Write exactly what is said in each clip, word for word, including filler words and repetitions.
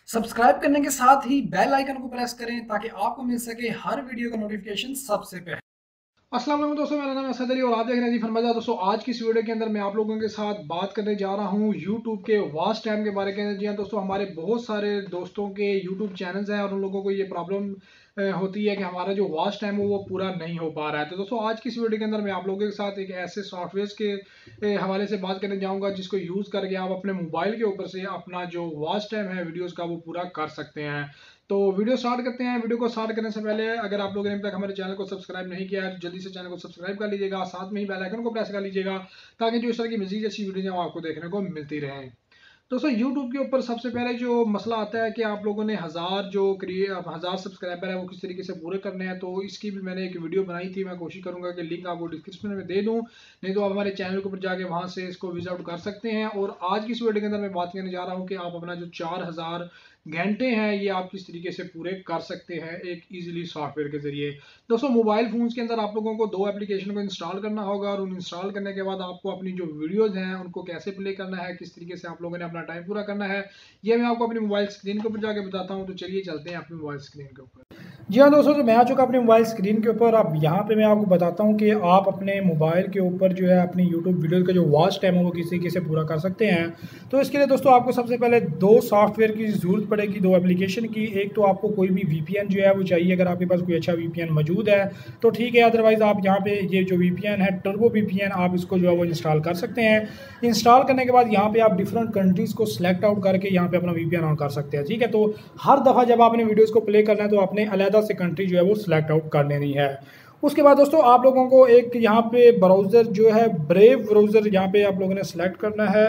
Subscribe करने के साथ ही बेल आइकन को प्रेस करें ताकि आपको मिल सके हर वीडियो का नोटिफिकेशन सबसे पहले। अस्सलाम वालेकुम दोस्तों, मेरा नाम है असद अली और आप देख रहे हैं जी फरमाजा। दोस्तों आज की इस वीडियो के अंदर मैं आप लोगों के साथ बात करने जा रहा हूं यूट्यूब के वॉच टाइम के बारे में। जी हाँ दोस्तों, हमारे बहुत सारे दोस्तों के यूट्यूब चैनल्स हैं और उन लोगों को ये प्रॉब्लम होती है कि हमारा जो वॉच टाइम है वो पूरा नहीं हो पा रहा है। तो दोस्तों आज की इस वीडियो के अंदर मैं आप लोगों के साथ एक ऐसे सॉफ्टवेयर के हवाले से बात करने जाऊँगा जिसको यूज़ करके आप अपने मोबाइल के ऊपर से अपना जो वॉच टाइम है वीडियोज़ का वो पूरा कर सकते हैं। तो वीडियो स्टार्ट करते हैं। वीडियो को स्टार्ट करने से पहले अगर आप लोगों ने अभी तक हमारे चैनल को सब्सक्राइब नहीं किया है, जल्दी से चैनल को सब्सक्राइब कर लीजिएगा, साथ में ही बेल आइकन को प्रेस कर लीजिएगा ताकि जो इस तरह की मज़ीद अच्छी वीडियो आपको देखने को मिलती रहें। दोस्तों यूट्यूब के ऊपर सबसे पहले जो मसला आता है कि आप लोगों ने हज़ार जो क्रिए हज़ार सब्सक्राइबर है वो किस तरीके से पूरे करने हैं। तो इसकी भी मैंने एक वीडियो बनाई थी, मैं कोशिश करूंगा कि लिंक आपको डिस्क्रिप्शन में दे दूं, नहीं तो आप हमारे चैनल के ऊपर जाके वहां से इसको विजिट आउट कर सकते हैं। और आज की इस वीडियो के अंदर मैं बात करने जा रहा हूं कि आप अपना जो चार हज़ार घंटे हैं ये आप किस तरीके से पूरे कर सकते हैं एक इजीली सॉफ्टवेयर के जरिए। दोस्तों मोबाइल फोन्स के अंदर आप लोगों को दो एप्लीकेशन को इंस्टॉल करना होगा और उन इंस्टॉल करने के बाद आपको अपनी जो वीडियोज़ हैं उनको कैसे प्ले करना है, किस तरीके से आप लोगों ने अपना टाइम पूरा करना है, ये मैं आपको अपनी मोबाइल स्क्रीन के ऊपर जाके बताता हूँ। तो चलिए चलते हैं अपनी मोबाइल स्क्रीन के ऊपर। जी हाँ दोस्तों, तो मैं आ चुका अपने मोबाइल स्क्रीन के ऊपर। अब यहाँ पे मैं आपको बताता हूँ कि आप अपने मोबाइल के ऊपर जो है अपनी यूट्यूब वीडियो का जो वॉच टाइम है वो किस तरीके से पूरा कर सकते हैं। तो इसके लिए दोस्तों आपको सबसे पहले दो सॉफ्टवेयर की ज़रूरत पड़ेगी, दो एप्लीकेशन की। एक तो आपको कोई भी वीपीएन जो है वो चाहिए, अगर आपके पास कोई अच्छा वीपीएन मौजूद है तो ठीक है, अदरवाइज़ आप यहाँ पे ये जो वीपीएन है टर्बो वीपीएन, आप इसको जो है वो इंस्टॉल कर सकते हैं। इंस्टॉल करने के बाद यहाँ पे आप डिफरेंट कंट्रीज़ को सिलेक्ट आउट करके यहाँ पे अपना वीपीएन ऑन कर सकते हैं। ठीक है, तो हर दफ़ा जब आपने वीडियोज़ को प्ले करना है तो आपने अलहदा से कंट्री जो है वो सिलेक्ट आउट कर लेनी है। उसके बाद दोस्तों आप लोगों को एक यहाँ पे ब्राउज़र जो है ब्रेव ब्राउज़र यहाँ पे आप लोगों ने सेलेक्ट करना है,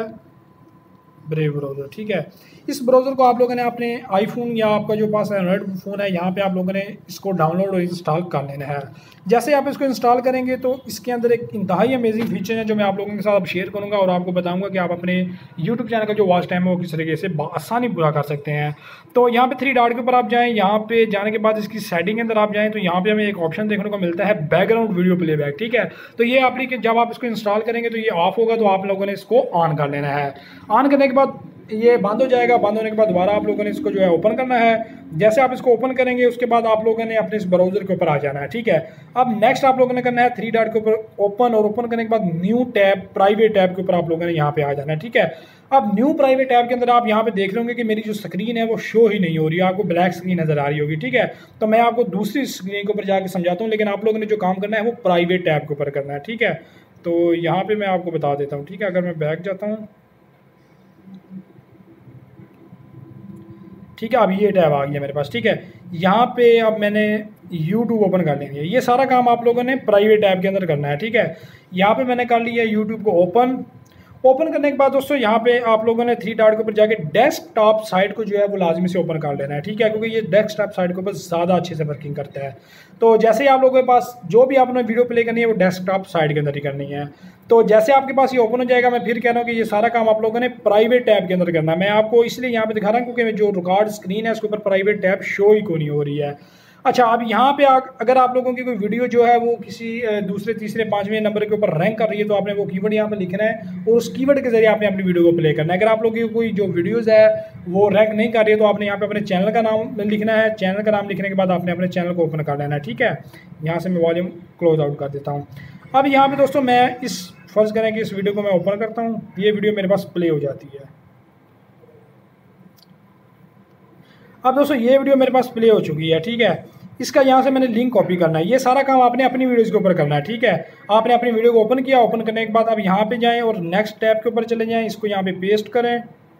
ब्रेव ब्राउज़र। ठीक है, इस ब्राउज़र को आप लोगों ने अपने आईफोन या आपका जो पास एंड्रॉइड फ़ोन है यहाँ पे आप लोगों ने इसको डाउनलोड और इंस्टॉल कर लेना है। जैसे आप इसको इंस्टॉल करेंगे तो इसके अंदर एक इंतहाई अमेजिंग फीचर है जो मैं आप लोगों के साथ अब शेयर करूँगा और आपको बताऊँगा कि आप अपने यूट्यूब चैनल का जो वॉच टाइम है वो किस तरीके से आसानी पूरा कर सकते हैं। तो यहाँ पे थ्री डॉट के ऊपर आप जाएँ, यहाँ पे जाने के बाद इसकी सेटिंग के अंदर आप जाएँ तो यहाँ पे हमें एक ऑप्शन देखने को मिलता है बैकग्राउंड वीडियो प्लेबैक। ठीक है, तो ये एप्लीकेशन जब आप इसको इंस्टॉल करेंगे तो ये ऑफ होगा, तो आप लोगों ने इसको ऑन कर लेना है। ऑन करने के बाद ये बंद हो जाएगा। बंद होने के बाद दोबारा आप लोगों ने इसको जो है ओपन करना है। जैसे आप इसको ओपन करेंगे उसके बाद आप लोगों ने अपने इस ब्राउज़र के ऊपर आ जाना है। ठीक है, अब नेक्स्ट आप लोगों ने करना है थ्री डॉट के ऊपर ओपन, और ओपन करने के बाद न्यू टैब प्राइवेट टैब के ऊपर आप लोगों ने यहाँ पे आ जाना है। ठीक है, अब न्यू प्राइवेट टैब के अंदर आप यहाँ पे देख रहे होंगे कि मेरी जो स्क्रीन है वो शो ही नहीं हो रही है, आपको ब्लैक स्क्रीन नजर आ रही होगी। ठीक है, तो मैं आपको दूसरी स्क्रीन के ऊपर जाके समझाता हूँ, लेकिन आप लोगों ने जो काम करना है वो प्राइवेट टैब के ऊपर करना है। ठीक है, तो यहाँ पे मैं आपको बता देता हूँ। ठीक है, अगर मैं बैक जाता हूँ, ठीक है, अब ये टैब आ गया मेरे पास। ठीक है, यहाँ पे अब मैंने यूट्यूब ओपन कर लेंगे। ये सारा काम आप लोगों ने प्राइवेट टैब के अंदर करना है। ठीक है, यहाँ पे मैंने कर लिया यूट्यूब को ओपन। ओपन करने के बाद दोस्तों यहाँ पे आप लोगों ने थ्री डॉट के ऊपर जाके डेस्कटॉप साइट को जो है वो लाजमी से ओपन कर लेना है। ठीक है, क्योंकि ये डेस्कटॉप साइट के ऊपर ज़्यादा अच्छे से वर्किंग करता है। तो जैसे ही आप लोगों के पास जो भी आपने वीडियो प्ले करनी है वो डेस्कटॉप साइट के अंदर ही करनी है। तो जैसे आपके पास ये ओपन हो जाएगा, मैं फिर कह रहा हूँ कि ये सारा काम आप लोगों ने प्राइवेट टैब के अंदर करना है। मैं आपको इसलिए यहाँ पे दिखा रहा हूँ क्योंकि जो रिकॉर्ड स्क्रीन है उसके ऊपर प्राइवेट टैब शो ही को नहीं हो रही है। अच्छा, अब यहाँ पे आ, अगर आप लोगों की कोई वीडियो जो है वो किसी दूसरे तीसरे पाँचवें नंबर के ऊपर रैंक कर रही है तो आपने वो कीवर्ड यहाँ पे लिखना है और उस कीवर्ड के जरिए आपने अपनी वीडियो को प्ले करना है। अगर आप लोगों की कोई जो वीडियोज़ है वो रैंक नहीं कर रही है तो आपने यहाँ पे अपने चैनल का नाम लिखना है। चैनल का नाम लिखने के बाद आपने अपने चैनल को ओपन कर लेना है। ठीक है, यहाँ से मैं वॉल्यूम क्लोज आउट कर देता हूँ। अब यहाँ पर दोस्तों मैं इस फर्ज करें कि इस वीडियो को मैं ओपन करता हूँ, ये वीडियो मेरे पास प्ले हो जाती है। अब दोस्तों ये वीडियो मेरे पास प्ले हो चुकी है। ठीक है, इसका यहाँ से मैंने लिंक कॉपी करना है। ये सारा काम आपने अपनी वीडियोज़ के ऊपर करना है। ठीक है, आपने अपनी वीडियो को ओपन किया, ओपन करने के बाद अब यहाँ पे जाएं और नेक्स्ट टैब के ऊपर चले जाएं, इसको यहाँ पे पेस्ट करें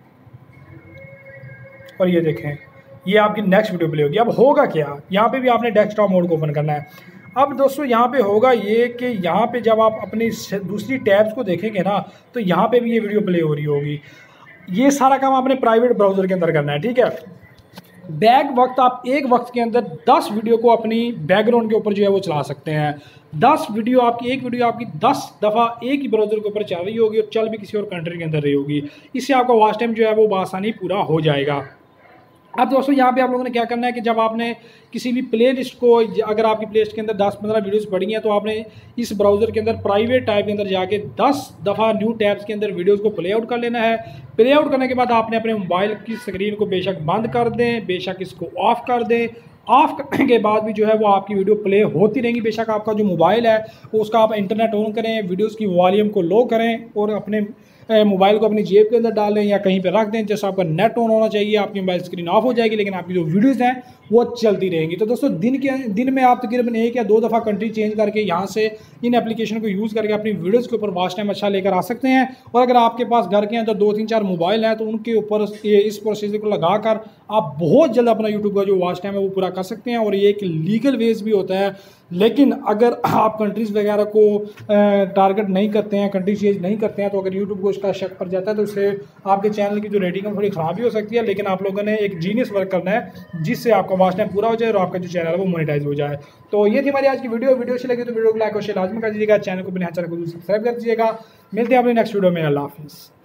और ये देखें ये आपकी नेक्स्ट वीडियो प्ले होगी। अब होगा क्या, यहाँ पे भी आपने डेस्कटॉप मोड को ओपन करना है। अब दोस्तों यहाँ पे होगा ये कि यहाँ पे जब आप अपनी दूसरी टैब्स को देखेंगे ना तो यहाँ पे भी ये वीडियो प्ले हो रही होगी। ये सारा काम आपने प्राइवेट ब्राउज़र के अंदर करना है। ठीक है, बैक वक्त आप एक वक्त के अंदर दस वीडियो को अपनी बैकग्राउंड के ऊपर जो है वो चला सकते हैं। दस वीडियो आपकी एक वीडियो आपकी दस दफ़ा एक ही ब्राउज़र के ऊपर चल रही होगी और चल भी किसी और कंट्री के अंदर रही होगी। इससे आपका वॉच टाइम जो है वो बआसानी पूरा हो जाएगा। अब दोस्तों यहाँ पे आप लोगों ने क्या करना है कि जब आपने किसी भी प्ले लिस्ट को, अगर आपकी प्ले लिस्ट के अंदर दस पंद्रह वीडियोस पड़ी हैं, तो आपने इस ब्राउज़र के अंदर प्राइवेट टैब के अंदर जाके दस दफ़ा न्यू टैब्स के अंदर वीडियोस को प्ले आउट कर लेना है। प्ले आउट करने के बाद आपने अपने मोबाइल की स्क्रीन को बेशक बंद कर दें, बेशक इसको ऑफ़ कर दें। ऑफ करने के बाद भी जो है वो आपकी वीडियो प्ले होती रहेंगी। बेशक आपका जो मोबाइल है वो उसका आप इंटरनेट ऑन करें, वीडियोस की वॉल्यूम को लो करें और अपने मोबाइल को अपनी जेब के अंदर डाल दें या कहीं पे रख दें। जैसे आपका नेट ऑन होना चाहिए, आपकी मोबाइल स्क्रीन ऑफ हो जाएगी, लेकिन आपकी जो वीडियोस हैं वो चलती रहेंगी। तो दोस्तों दिन के दिन में आप तकरीबन एक या दो दफ़ा कंट्री चेंज करके यहाँ से इन एप्लीकेशन को यूज़ करके अपनी वीडियोज़ के ऊपर वॉच टाइम अच्छा लेकर आ सकते हैं। और अगर आपके पास घर के अंदर दो तीन चार मोबाइल हैं तो उनके ऊपर इस प्रोसीजर को लगा कर आप बहुत जल्द अपना यूट्यूब का जो वॉच टाइम है वो पूरा कर सकते हैं। और ये एक लीगल वेज भी होता है, लेकिन अगर आप कंट्रीज़ वगैरह को टारगेट नहीं करते हैं, कंट्री चेंज नहीं करते हैं, तो अगर यूट्यूब को उसका शक पड़ जाता है तो उससे आपके चैनल की जो रेटिंग है थोड़ी ख़राब भी हो सकती है। लेकिन आप लोगों ने एक जीनियस वर्क करना है जिससे आपका वॉच टाइम पूरा हो जाए और आपका जो चैनल है वो मोनेटाइज हो जाए। तो ये थी हमारी आज की वीडियो। वीडियो अच्छी लगी तो वीडियो को लाइक और शेयर लाजमी कर दीजिएगा, चैनल को बिना चैनल को सब्सक्राइब कर दीजिएगा। मिलते हैं अपने नेक्स्ट वीडियो में। अल्लाह हाफिज़।